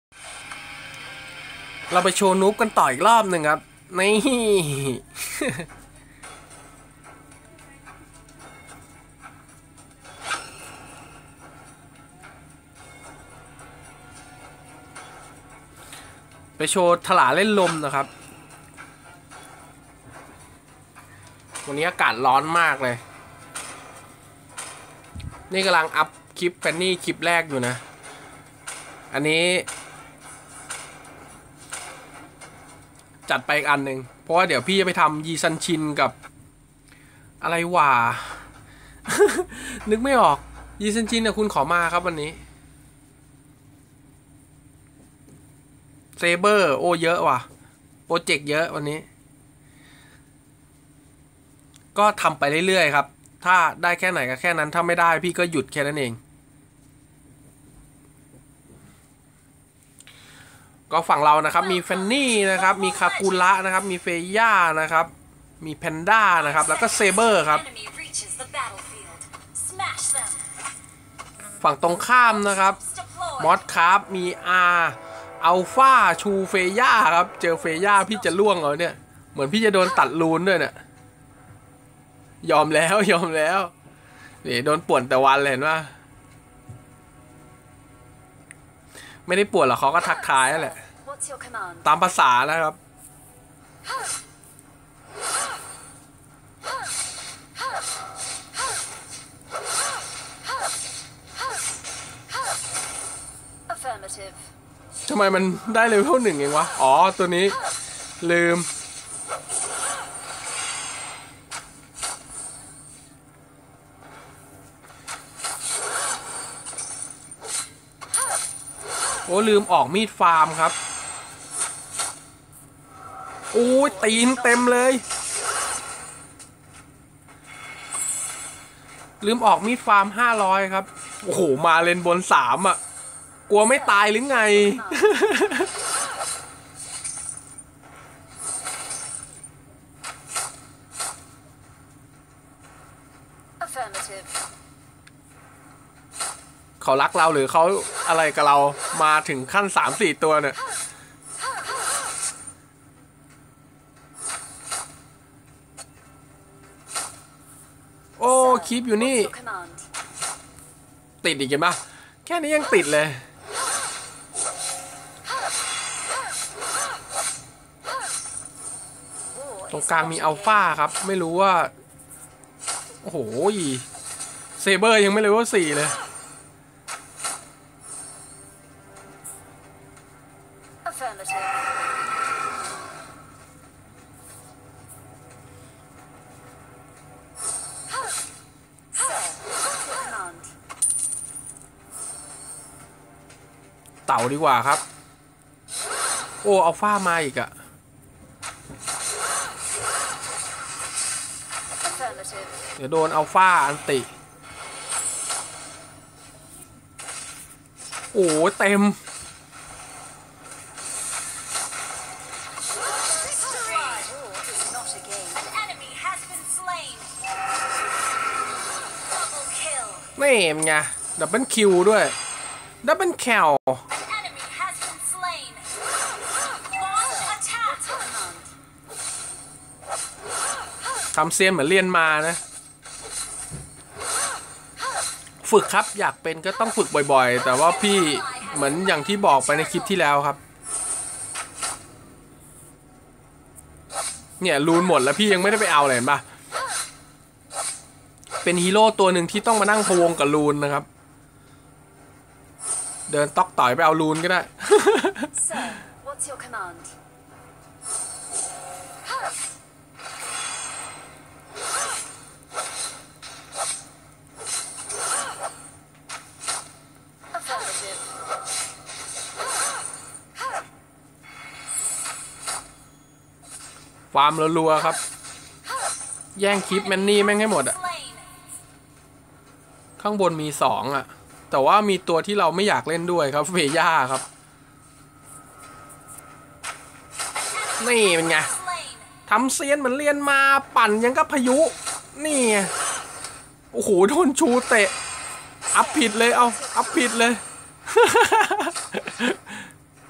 เราไปโชว์นูบกันต่ออีกรอบหนึ่งครับนี่ ไปโชว์ถลาเล่นลมนะครับวันนี้อากาศร้อนมากเลยนี่กำลังอัพคลิปแฟนนี่คลิปแรกอยู่นะอันนี้จัดไปอีกอันหนึ่งเพราะว่าเดี๋ยวพี่จะไปทำยีซันชินกับอะไรวะ นึกไม่ออกยีซันชินเนี่ยคุณขอมาครับวันนี้เซเบอร์โอ้เยอะว่ะโปรเจกต์เยอะวันนี้ก็ทำไปเรื่อยๆครับถ้าได้แค่ไหนก็แค่นั้นถ้าไม่ได้พี่ก็หยุดแค่นั้นเองก็ฝั่งเรานะครับมีแฟนนี่นะครับมีคากุระนะครับมีเฟย่านะครับมีแพนด้านะครับแล้วก็เซเบอร์ครับฝั่งตรงข้ามนะครับมอสครับมีอัลฟาชูเฟย่าครับเจอเฟย่าพี่จะล่วงเหรอเนี่ยเหมือนพี่จะโดนตัดรูนด้วยเนี่ยยอมแล้วนี่โดนป่วนแต่วันเลยเห็นป่ะไม่ได้ป่วนหรอกเขาก็ทักทายนั่นแหละตามภาษานะครับทำไมมันได้เลเวล1เองวะอ๋อตัวนี้ลืมโอ้ลืมออกมีดฟาร์มครับโอ้ยตีนเต็มเลยลืมออกมีดฟาร์ม500ครับโอ้โหมาเลนบน3อ่ะกลัวไม่ตายหรือไง เขารักเราหรือเขาอะไรกับเรามาถึงขั้น3-4ตัวเนี่ยโอ้คลิปอยู่นี่ติดอีกเห็นปะแค่นี้ยังติดเลยตรงกลางมีอัลฟาครับไม่รู้ว่าโอ้โหเซเบอร์ยังไม่เลยว่า4เลยเต่าดีกว่าครับโอ้อัลฟามาอีกอะเดี๋ยวโดนอัลฟาอันติโอ้เต็มนี่มันไงดับเบิลคิวด้วยดับเบิลแคลทำเซียนเหมือนเรียนมานะฝึกครับอยากเป็นก็ต้องฝึกบ่อยๆแต่ว่าพี่เหมือนอย่างที่บอกไปในคลิปที่แล้วครับเนี่ยรูนหมดแล้วพี่ยังไม่ได้ไปเอาเลยเห็นปะเป็นฮีโร่ตัวหนึ่งที่ต้องมานั่งพะวงกับรูนนะครับเดินต๊อกต่อยไปเอารูนก็ได้ ฟาร์มรัวๆครับแย่งคลิปแมนนี่แม่งให้หมดอะข้างบนมี2อะแต่ว่ามีตัวที่เราไม่อยากเล่นด้วยครับเฟย่าครับนี่เป็นไงทำเซียนเหมือนเรียนมาปั่นยังกับพายุนี่โอ้โหโดนชูเตะอัพผิดเลยเอาอัพผิดเลย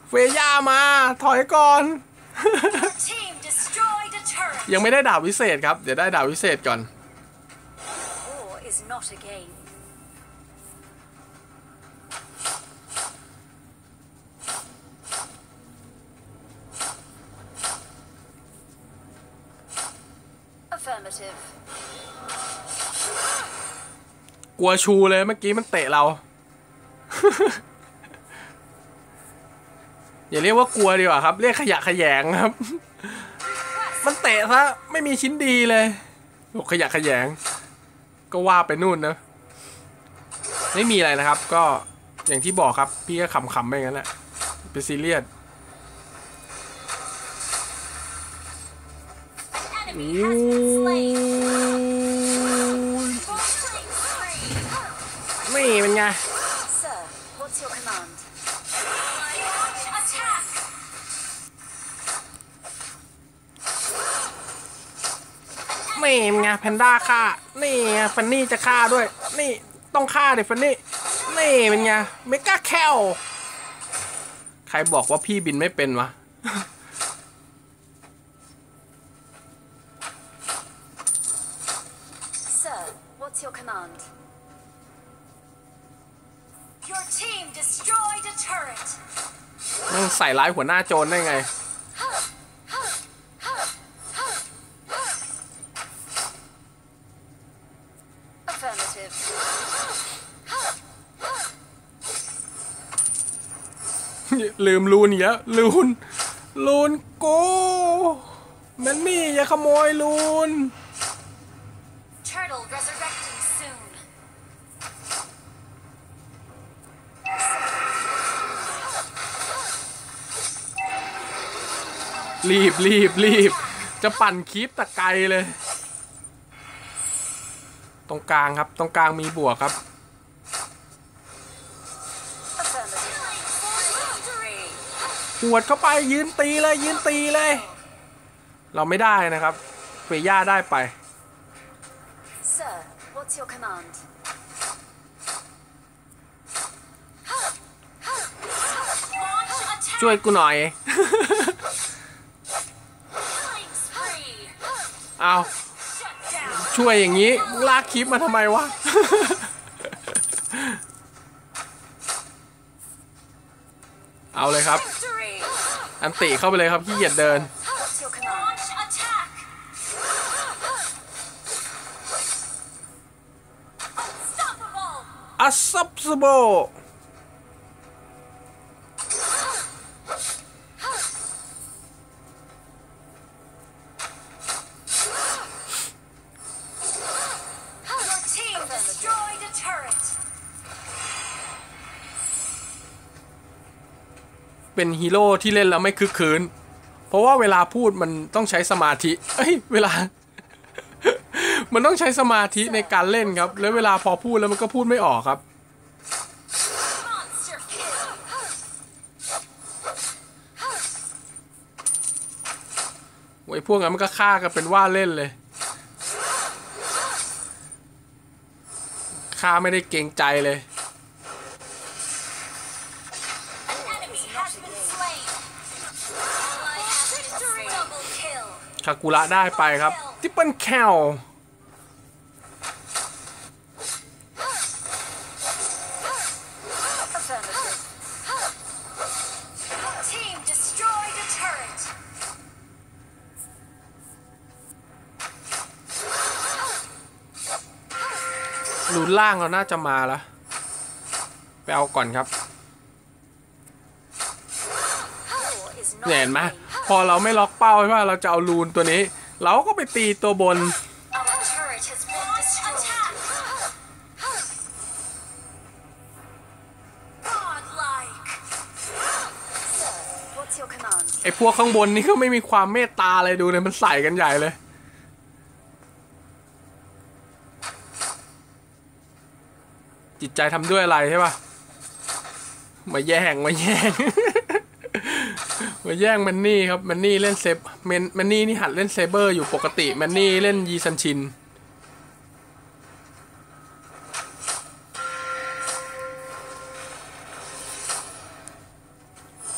เฟย่ามาถอยก่อน Your team destroyed a turret. ยังไม่ได้ดาบวิเศษครับเดี๋ยวได้ดาบวิเศษก่อน War is not a game. Affirmative. กลัวชูเลยเมื่อกี้มันเตะเรา อย่าเรียกว่ากลัวดีกว่าครับเรียกขยะแขยงครับ มันเตะซะไม่มีชิ้นดีเลยบอกขยะแขยงก็ว่าไปนู่นนะไม่มีอะไรนะครับก็อย่างที่บอกครับพี่ก็ขำๆไปงั้นแหละเป็นซีเรียส An enemy has been slain. Killing spree. นี่เป็นไง Sir, what's your command? Launch attack. นี่เป็นไงแพนด้าฆ่านี่ไงฟันนี่จะฆ่าด้วยนี่ต้องฆ่าเด็ฟันนี่นี่เป็นไงเมกาแคลใครบอกว่าพี่บินไม่เป็นวะ Sir, what's your command? Your team destroyed a turret. นั่งใส่ร้ายหัวหน้าโจรได้ไง Affirmative. ลืมลูนอีกแล้วลูนกูมันนี่อย่าขโมยลูน Turtle resurrecting soon. รีบจะปั่นคลิปตะไกลเลยตรงกลางครับตรงกลางมีบวกครับ Affirmative. หวดเข้าไปยืนตีเลย เราไม่ได้นะครับเฟย่าได้ไป Sir, what's your command? Launch attack. ช่วยกูหน่อย Killing spree. เอา Shut down. ช่วยอย่างนี้มึงลากคลิปมาทำไมวะ เอาเลยครับ Victory. อันติเข้าไปเลยครับขี้เกียจเดิน What's your command? Launch attack. Unstoppable. อัสซับสโบ Your team destroyed a turret. เป็นฮีโร่ที่เล่นแล้วไม่คึกคืนเพราะว่าเวลาพูดมันต้องใช้สมาธิเวลา มันต้องใช้สมาธิในการเล่นครับแล้วเวลาพอพูดแล้วมันก็พูดไม่ออกครับ Monster kill. ไอ้พวกนั้นมันก็ฆ่ากันเป็นว่าเล่นเลยฆ่าไม่ได้เกรงใจเลย An enemy has been slain. Ally has victory. Double kill. คากุระได้ไปครับทิปเปิลแคล Affirmative. Team destroyed a turret. รูนล่างเราน่าจะมาแล้วไปเอาก่อนครับ War is not เนี่ยเห็นไหม a game. พอเราไม่ล็อกเป้าใช่ป่ะเราจะเอารูนตัวนี้ เราก็ไปตีตัวบน Our turret has been destroyed. Godlike. Sir, what's your command? ไอ้พวกข้างบนนี่ก็ไม่มีความเมตตาอะไรดูเลยมันใส่กันใหญ่เลย จิตใจทำด้วยอะไรใช่ป่ะมาแย่ง มาแย่งแมนนี่ครับแมนนี่เล่นเซฟแมนนี่นี่หัดเล่นเซเบอร์อยู่ปกติแมนนี่เล่นยีซันชิน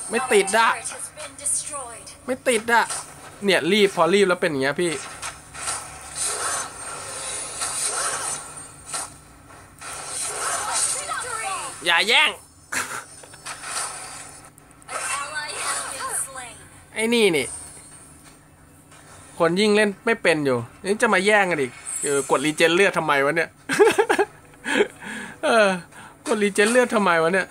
ไม่ติดอะ Turret has been destroyed. ไม่ติดอะเนี่ยรีบพอรีบแล้วเป็นอย่างเงี้ยพี่ Victory! อย่าแย่ง An ally has been slain. ไอ้นี่คนยิ่งเล่นไม่เป็นอยู่นี่จะมาแย่งกันอีกกดรีเจนเลือดทำไมวะเนี่ย กดรีเจนเลือดทำไมวะเนี่ย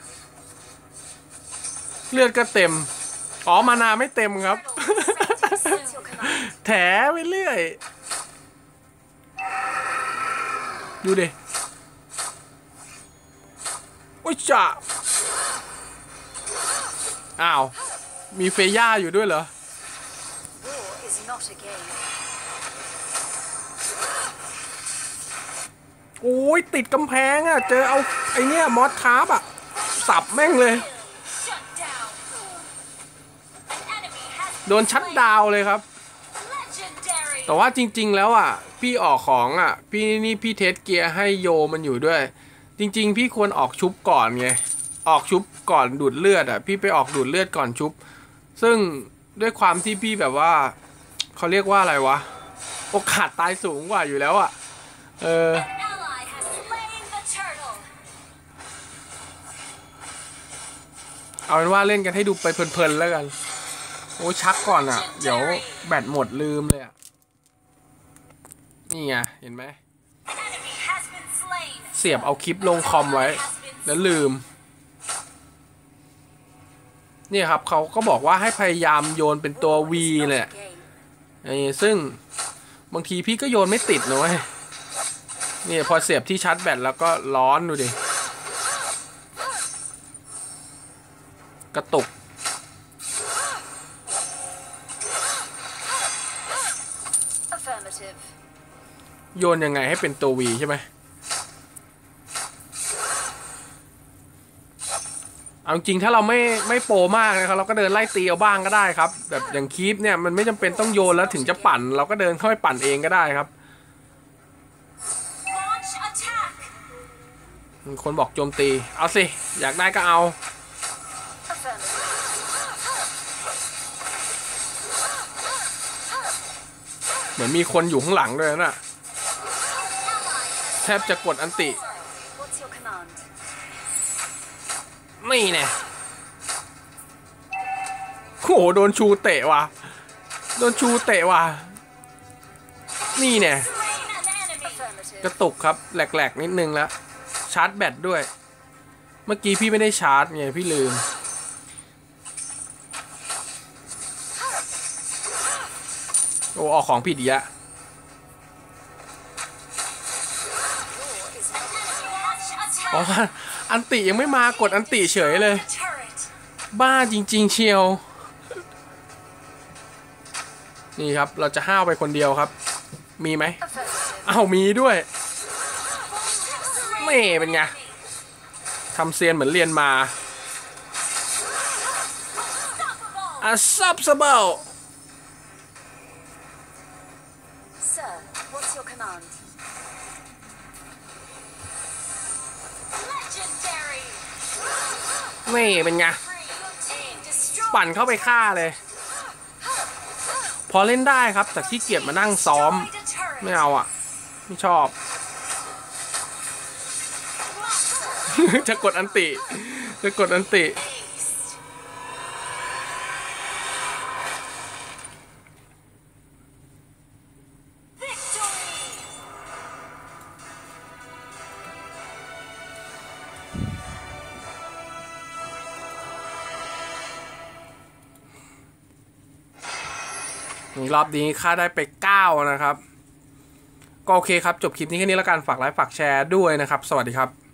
เลือดก็เต็มอ๋อมานาไม่เต็มครับ What's your command? แถไปเรื่อยดูดิโอ้ยจ่าอ้าวมีเฟย่าอยู่ด้วยเหรอ War is not a game. โอ้ยติดกำแพงอ่ะเจอเอาไอเนี้ยมอสคาร์บอ่ะสับแม่งเลย Shut down. An enemy has โดนชัดดาวน์เลยครับ legendary. แต่ว่าจริงๆแล้วอ่ะพี่ออกของอ่ะพี่เทสเกียร์ให้โยมันอยู่ด้วยจริงๆพี่ควรออกชุบก่อนไงออกชุบก่อนดูดเลือดอ่ะพี่ไปออกดูดเลือดก่อนชุบซึ่งด้วยความที่พี่แบบว่าเขาเรียกว่าอะไรวะโอกาสตายสูงกว่าอยู่แล้วอ่ะ An ally has slain the turtle. เอาเป็นว่าเล่นกันให้ดูไปเพลินๆแล้วกันโอ้ชักก่อนอ่ะเดี๋ยวแบตหมดลืมเลยอ่ะนี่ไงเห็นไหม An enemy has been slain. เสียบเอาคลิปลงคอมไว้แล้วลืมเนี่ยครับเขาก็บอกว่าให้พยายามโยนเป็นตัว V แหละซึ่งบางทีพี่ก็โยนไม่ติดนะเว้ยนี่พอเสียบที่ชาร์จแบตแล้วก็ร้อนดูดิกระตุก Affirmative. โยนยังไงให้เป็นตัว V ใช่ไหมเอาจริงถ้าเราไม่โปรมากนะครับเราก็เดินไล่ตีเอาบ้างก็ได้ครับแบบอย่างคีปเนี่ยมันไม่จำเป็นต้องโยนแล้วถึงจะปั่นเราก็เดินเข้าไปปั่นเองก็ได้ครับ Launch attack. คนบอกโจมตีเอาสิอยากได้ก็เอา Affirmative. เหมือนมีคนอยู่ข้างหลังด้วยนะแทบจะกดอันติ What's your command? นี่แน่โอ้โหโดนชูเตะว่ะโดนชูเตะว่ะนี่แน่ Slain an enemy. Affirmative. กระตุกครับแหลกๆนิดนึงแล้วชาร์จแบตด้วยเมื่อกี้พี่ไม่ได้ชาร์จไงพี่ลืมโอ้ออกของผิดอีกอะ War is not launch attack. อ๋ออันติยังไม่มากดอันติเฉยเลย The turret. บ้าจริงๆเชียวนี่ครับเราจะห้าวไปคนเดียวครับมีไหม Affirmative. อ้าวมีด้วย Slain นี่เป็นไง enemy. ทำเซียนเหมือนเรียนมา Unstoppable. Unstoppable Sir, what's your command? Legendary. นี่เป็นไง Your team destroyed. ปั่นเข้าไปฆ่าเลย พอเล่นได้ครับแต่ขี้เกียจมานั่งซ้อม Destroyed a turret. ไม่เอาอ่ะ ไม่ชอบ จะกดอันติจะกดอันติ Aced. Victory. รอบนี้ค่าได้ไป9นะครับก็โอเคครับจบคลิปนี้แค่นี้แล้วกันฝากไลค์ฝากแชร์ด้วยนะครับสวัสดีครับ